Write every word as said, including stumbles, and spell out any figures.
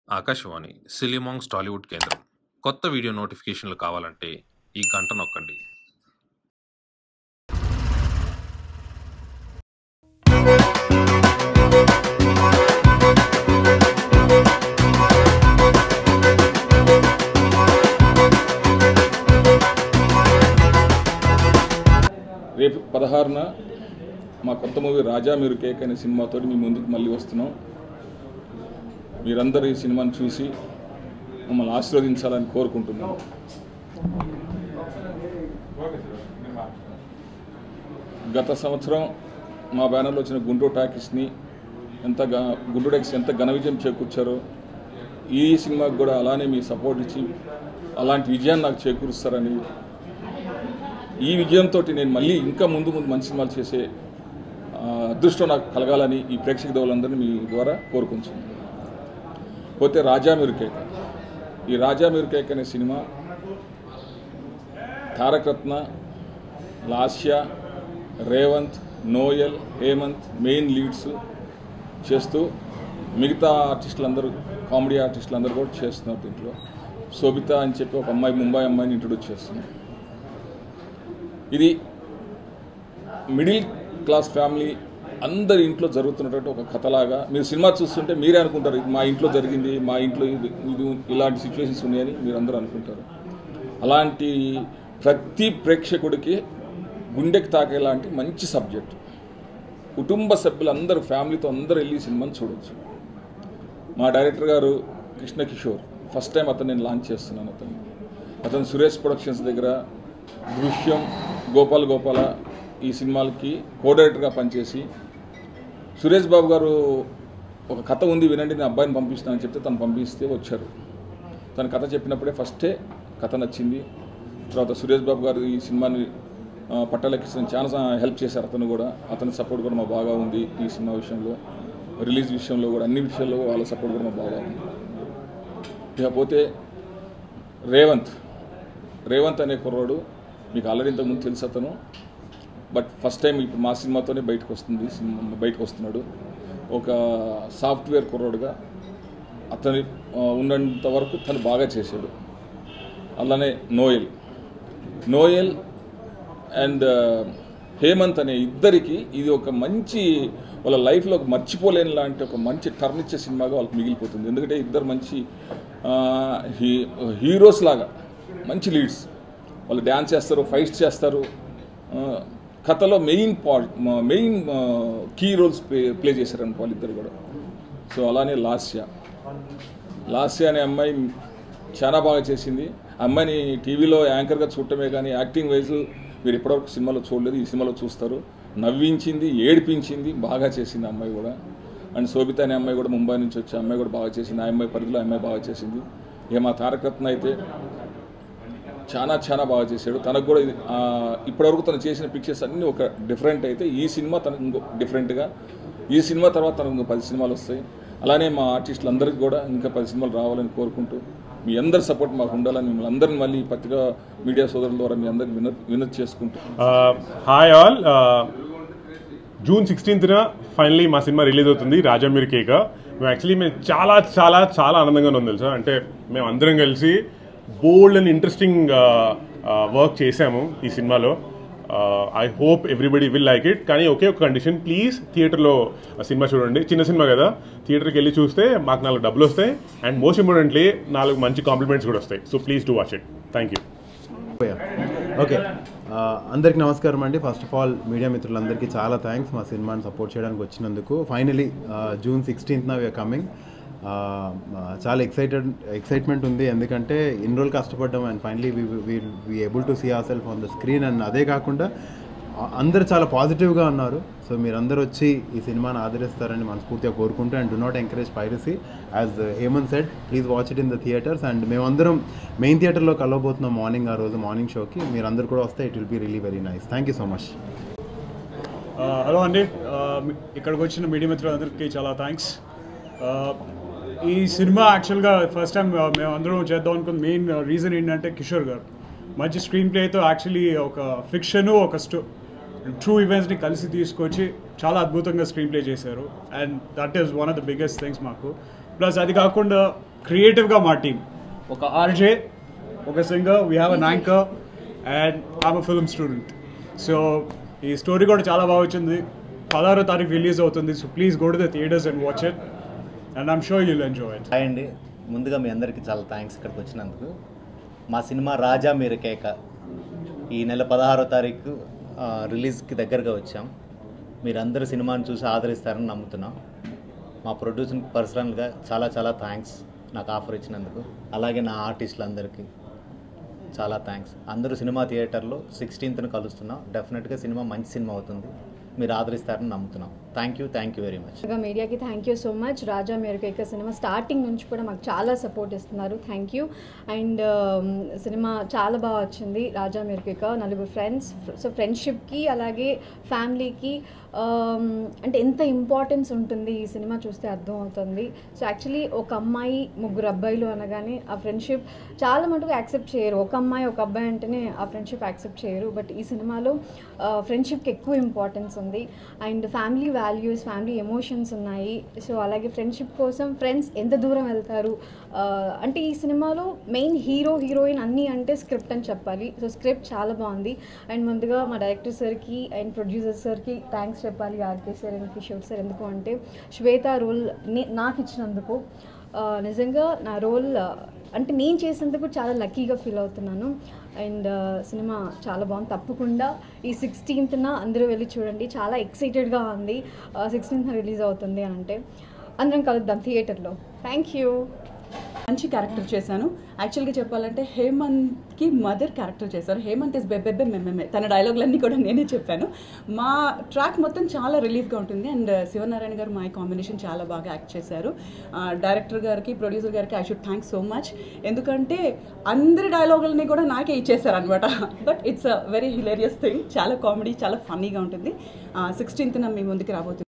ఆకాశవాణి సిలిమాంగ్స్ టాలీవుడ్ కేంద్రం. కొత్త వీడియో నోటిఫికేషన్లు కావాలంటే ఈ గంట నొక్కండి. రేపు పదహారున మా కొత్త మూవీ రాజా మీరు కేక్ అనే సినిమాతో మీ ముందుకు మళ్ళీ వస్తున్నాం. మీరందరూ ఈ సినిమాను చూసి మమ్మల్ని ఆశీర్వదించాలని కోరుకుంటున్నాను. గత సంవత్సరం మా బ్యానర్లో వచ్చిన గుంటూరు టాకీస్ని ఎంత గుంటూరు టాకీస్ ఎంత ఘన విజయం చేకూర్చారో ఈ సినిమాకి కూడా అలానే మీ సపోర్ట్ ఇచ్చి అలాంటి విజయాన్ని నాకు చేకూరుస్తారని, ఈ విజయంతో నేను మళ్ళీ ఇంకా ముందు ముందు మంచి సినిమాలు చేసే అదృష్టం నాకు కలగాలని ఈ ప్రేక్షక దేవులందరినీ మీ ద్వారా కోరుకుంటున్నాను. పోతే రాజా మీరు కేక్, ఈ రాజా మీరు కేక్ అనే సినిమా Tarakaratna, Lasya, Revanth, Noel, Hemanth main leads చేస్తూ మిగతా ఆర్టిస్టులందరూ కామెడీ ఆర్టిస్టులందరూ కూడా చేస్తున్నారు. దీంట్లో శోభిత అని చెప్పి ఒక అమ్మాయి, ముంబై అమ్మాయిని ఇంట్రొడ్యూస్ చేస్తున్నారు. ఇది మిడిల్ క్లాస్ ఫ్యామిలీ అందరి ఇంట్లో జరుగుతున్నటువంటి ఒక కథలాగా మీరు సినిమా చూస్తుంటే మీరే అనుకుంటారు మా ఇంట్లో జరిగింది, మా ఇంట్లో ఇది ఇది ఇలాంటి సిచ్యువేషన్స్ ఉన్నాయని మీరు అందరూ అనుకుంటారు. అలాంటి ప్రతి ప్రేక్షకుడికి గుండెకి తాకేలాంటి మంచి సబ్జెక్ట్, కుటుంబ సభ్యులందరూ ఫ్యామిలీతో అందరూ వెళ్ళి సినిమాని చూడవచ్చు. మా డైరెక్టర్ గారు కృష్ణ కిషోర్, ఫస్ట్ టైం అతను నేను లాంచ్ చేస్తున్నాను. అతను అతను సురేష్ ప్రొడక్షన్స్ దగ్గర దృశ్యం, గోపాల్ గోపాల ఈ సినిమాలకి కో డైరెక్టర్గా పనిచేసి, సురేష్ బాబు గారు ఒక కథ ఉంది వినండి నేను అబ్బాయిని పంపిస్తానని చెప్తే తను పంపిస్తే వచ్చారు. తను కథ చెప్పినప్పుడే ఫస్టే కథ నచ్చింది. తర్వాత సురేష్ బాబు గారు ఈ సినిమాని పట్టాలెక్కించడం చాలా హెల్ప్ చేశారు. అతను కూడా అతని సపోర్ట్ కూడా మాకు బాగా ఉంది. ఈ సినిమా విషయంలో, రిలీజ్ విషయంలో కూడా, అన్ని విషయాల్లో వాళ్ళ సపోర్ట్ కూడా మాకు బాగా ఉంది. ఇకపోతే రేవంత్ రేవంత్ అనే కుర్రాడు మీకు ఆల్రెడీ ఇంతకుముందు తెలుసు అతను, బట్ ఫస్ట్ టైం ఇప్పుడు మా సినిమాతోనే బయటకు వస్తుంది సినిమా బయటకు వస్తున్నాడు. ఒక సాఫ్ట్వేర్ కుర్రాడుగా అతని ఉన్నంత వరకు తను బాగా చేశాడు. అలానే నోయల్ నోయల్ అండ్ హేమంత్ అనే ఇద్దరికి ఇది ఒక మంచి వాళ్ళ లైఫ్లో మర్చిపోలేని లాంటి ఒక మంచి టర్న్ ఇచ్చే సినిమాగా వాళ్ళకి మిగిలిపోతుంది. ఎందుకంటే ఇద్దరు మంచి హీ హీరోస్ లాగా మంచి లీడ్స్, వాళ్ళు డ్యాన్స్ చేస్తారు, ఫైట్స్ చేస్తారు, కథలో main part main key roles play play చేశారని వాళ్ళిద్దరు కూడా. సో అలానే లాస్య లాస్య అనే అమ్మాయి చాలా బాగా చేసింది. అమ్మాయిని టీవీలో యాంకర్గా చూడటమే కానీ యాక్టింగ్ వైజ్ మీరు ఎప్పటివరకు సినిమాలో చూడలేదు, ఈ సినిమాలో చూస్తారు. నవ్వించింది, ఏడిపించింది, బాగా చేసింది అమ్మాయి కూడా. అండ్ శోభిత అనే అమ్మాయి కూడా ముంబై నుంచి వచ్చే అమ్మాయి కూడా బాగా చేసింది. ఆ అమ్మాయి పరిధిలో అమ్మాయి బాగా చేసింది. ఇక మా తారకరత్న అయితే చాలా చాలా బాగా చేశాడు. తనకు కూడా ఇప్పటివరకు తను చేసిన పిక్చర్స్ అన్నీ ఒక డిఫరెంట్ అయితే ఈ సినిమా తనకు ఇంకో డిఫరెంట్గా, ఈ సినిమా తర్వాత తనకు ఇంకో పది సినిమాలు వస్తాయి. అలానే మా ఆర్టిస్టులందరికీ కూడా ఇంకా పది సినిమాలు రావాలని కోరుకుంటూ మీ అందరి సపోర్ట్ మాకు ఉండాలని మిమ్మల్ని అందరిని మళ్ళీ పత్రికా మీడియా సోదరుల ద్వారా మీ అందరికి విన వినతి చేసుకుంటూ hi all. June sixteenth finally మా సినిమా రిలీజ్ అవుతుంది రాజా మీరు కేక. మేము యాక్చువల్లీ మేము చాలా చాలా చాలా ఆనందంగా ఉంది తెలుసా. అంటే మేము అందరం కలిసి బోల్డ్ అండ్ ఇంట్రెస్టింగ్ వర్క్ చేసాము ఈ సినిమాలో. I hope everybody will like it. కానీ ఒకే ఒక కండిషన్, ప్లీజ్ థియేటర్లో సినిమా చూడండి. చిన్న సినిమా కదా, థియేటర్కి వెళ్ళి చూస్తే మాకు నాలుగు డబ్బులు వస్తాయి అండ్ మోస్ట్ ఇంపార్టెంట్లీ నాలుగు మంచి కాంప్లిమెంట్స్ కూడా వస్తాయి. So please do watch it. Thank you. Okay, అందరికీ నమస్కారం అండి. ఫస్ట్ ఆఫ్ ఆల్ మీడియా మిత్రులందరికీ చాలా థ్యాంక్స్ మా సినిమాని సపోర్ట్ చేయడానికి వచ్చినందుకు. Finally June sixteenth we are coming. చాలా ఎక్సైటెడ్ ఎక్సైట్మెంట్ ఉంది, ఎందుకంటే ఇన్ని రోజులు కష్టపడ్డాం and finally we we able to see our self on the screen. And అదే కాకుండా అందరు చాలా పాజిటివ్గా ఉన్నారు. సో మీరందరూ వచ్చి ఈ సినిమాని ఆదరిస్తారని మనస్ఫూర్తిగా కోరుకుంటూ, and do not encourage piracy as Hemanth said. Please watch it in the theatres. And మేమందరం మెయిన్ థియేటర్లో కలవబోతున్నాం మార్నింగ్, ఆ రోజు మార్నింగ్ షోకి. మీరందరూ కూడా వస్తే it will be really very nice. Thank you so much. Hello అండి, ఇక్కడికి వచ్చిన మీడియా మిత్రులందరికీ చాలా థ్యాంక్స్. ఈ సినిమా యాక్చువల్గా ఫస్ట్ టైం మేము అందరం చేద్దాం అనుకున్న మెయిన్ రీజన్ ఏంటంటే కిషోర్ గారు మంచి స్క్రీన్ ప్లేతో యాక్చువల్లీ ఒక ఫిక్షను ఒక స్టో ట్రూ ఈవెంట్స్ని కలిసి తీసుకొచ్చి చాలా అద్భుతంగా స్క్రీన్ ప్లే చేశారు. And that is one of the biggest things మాకు. ప్లస్ అది కాకుండా క్రియేటివ్గా మా టీం ఒక ఆర్జే, ఒక singer, we have an anchor and I'm a film student. So ఈ స్టోరీ కూడా చాలా బాగా వచ్చింది. పదహారో తారీఖు రిలీజ్ అవుతుంది. So please go to the theatres and watch it and I'm sure you'll enjoy it. Hi అండి, ముందుగా మీ అందరికీ చాలా థ్యాంక్స్ ఇక్కడికి వచ్చినందుకు. మా సినిమా రాజా మీరు కేక ఈ నెల పదహారో తారీఖు రిలీజ్కి దగ్గరగా వచ్చాం. మీరందరూ సినిమాని చూసి ఆదరిస్తారని నమ్ముతున్నాం. మా ప్రొడ్యూసర్ పర్సనల్గా చాలా చాలా థ్యాంక్స్ నాకు ఆఫర్ ఇచ్చినందుకు. అలాగే నా ఆర్టిస్టులందరికీ చాలా థ్యాంక్స్. అందరూ సినిమా థియేటర్లో సిక్స్టీన్త్ను కలుస్తున్నాం. డెఫినెట్గా సినిమా మంచి సినిమా అవుతుంది. మీరు ఆదరిస్తారని నమ్ముతున్నాం. Thank you thank you very much. మీడియాకి thank you so much. Raja Meeru Keka cinema starting నుంచి కూడా మాకు చాలా సపోర్ట్ ఇస్తున్నారు. Thank you. అండ్ సినిమా చాలా బాగా వచ్చింది. రాజా మీరు కేక నలుగురు ఫ్రెండ్స్, సో ఫ్రెండ్షిప్కి అలాగే ఫ్యామిలీకి అంటే ఎంత ఇంపార్టెన్స్ ఉంటుంది ఈ సినిమా చూస్తే అర్థం అవుతుంది. సో యాక్చువల్లీ ఒక అమ్మాయి ముగ్గురు అబ్బాయిలు అనగానే ఆ ఫ్రెండ్షిప్ చాలా మటుకు యాక్సెప్ట్ చేయరు. ఒక అమ్మాయి ఒక అబ్బాయి అంటేనే ఆ ఫ్రెండ్షిప్ యాక్సెప్ట్ చేయరు. బట్ ఈ సినిమాలో ఫ్రెండ్షిప్కి ఎక్కువ ఇంపార్టెన్స్ ఉంది. And family values, family emotions ఉన్నాయి. సో అలాగే ఫ్రెండ్షిప్ కోసం ఫ్రెండ్స్ ఎంత దూరం వెళ్తారు అంటే ఈ సినిమాలో మెయిన్ హీరో హీరోయిన్ అన్నీ అంటే స్క్రిప్ట్ అని చెప్పాలి. సో స్క్రిప్ట్ చాలా బాగుంది. అండ్ ముందుగా మా డైరెక్టర్ సార్కి అండ్ ప్రొడ్యూసర్ సార్కి థ్యాంక్స్ చెప్పాలి, RK sir and Kishore sir. ఎందుకు అంటే శ్వేత రోల్ నాకు ఇచ్చినందుకు నిజంగా నా రోల్ అంటే నేను చేసేందుకు చాలా లక్కీగా ఫీల్ అవుతున్నాను. అండ్ సినిమా చాలా బాగుంది. తప్పకుండా ఈ సిక్స్టీన్త్న అందరూ వెళ్ళి చూడండి. చాలా ఎక్సైటెడ్గా ఉంది. సిక్స్టీన్త్న రిలీజ్ అవుతుంది అని అంటే అందరం కలుద్దాం థియేటర్లో. Thank you. మంచి క్యారెక్టర్ చేశాను. యాక్చువల్గా చెప్పాలంటే హేమంత్కి మదర్ క్యారెక్టర్ చేశాను. హేమంత్ ఇస్ బెబ్బెబ్బె మెమ్మెమ్మె, తన డైలాగులన్నీ కూడా నేనే చెప్పాను. మా ట్రాక్ మొత్తం చాలా రిలీఫ్గా ఉంటుంది. అండ్ శివనారాయణ గారు మా కాంబినేషన్ చాలా బాగా యాక్ట్ చేశారు. డైరెక్టర్ గారికి, ప్రొడ్యూసర్ గారికి I should thanks so much. ఎందుకంటే అందరి డైలాగులని కూడా నాకే ఇచ్చేసారు అనమాట. But it's a very hilarious thing. చాలా కామెడీ, చాలా ఫన్నీగా ఉంటుంది. సిక్స్టీన్త్న మీ ముందుకు రాబోతుంది.